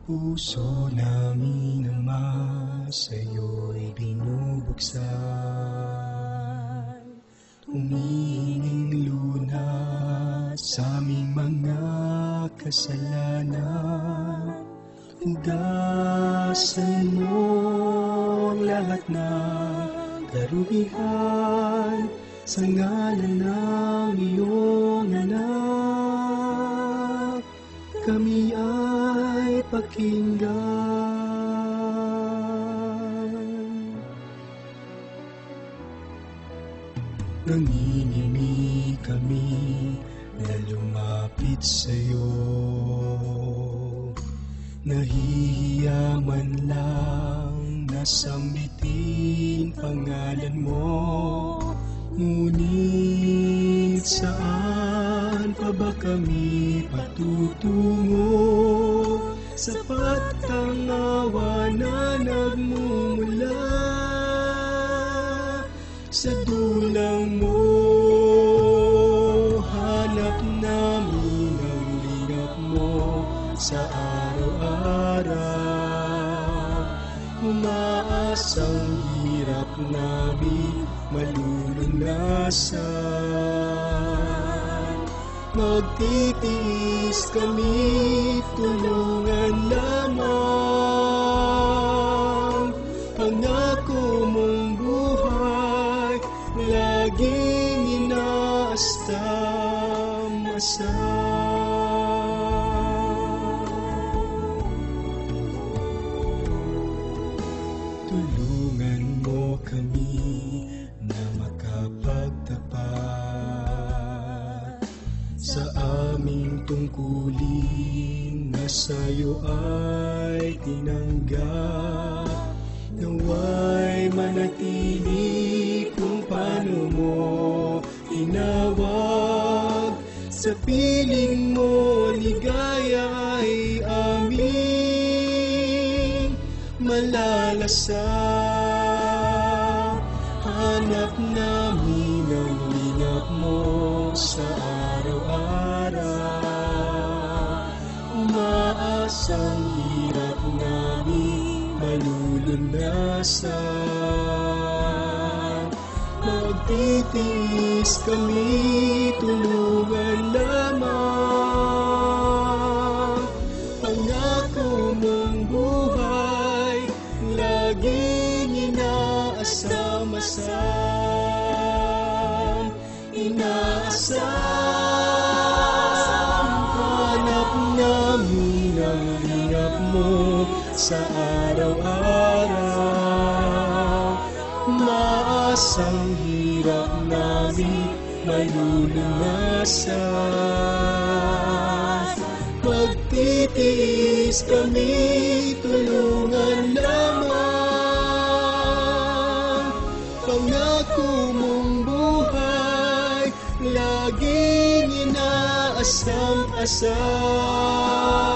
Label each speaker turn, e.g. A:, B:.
A: Puso namin Ama, sa'yo'y binubuksan. Humihinging lunas sa aming mga kasalanan. Hugasan mo ang lahat ng karugihan sa ngalan ng iyong anak. Kami ay pakinggan. Nanginimi kami na lumapit sa'yo. Nahihiya man lang na sambitin pangalan mo. Ngunit saan pa ba kami patutungo? Sapat ang awa na nagmumula sa dulang mo. Hanap namin ang lingap mo sa araw-araw. Umaasang hirap namin malulunasan. Magtitiis kami, tulungan lamang. Pangako mong buhay, laging inaasam-asam. Tulungan mo kami na makapagtapat sa aming tungkulin na sa'yo ay tinanggap. Nawa'y manatili kung paano mo tinawag. Sa piling mo ligaya ay aming malalasap. Hanap namin ang lingap mo sa araw-araw. Umaasang hirap namin malulunasan. Magtitiis kami, tulungan lamang. Pangako mong buhay, laging inaasam-asam. Inaasam. Hanap namin ang lingap mo sa araw-araw. Maasang hirap namin malulunasan. Magtitiis kami, tulungan lamang. Pangako mong buhay, laging inaasam-asam.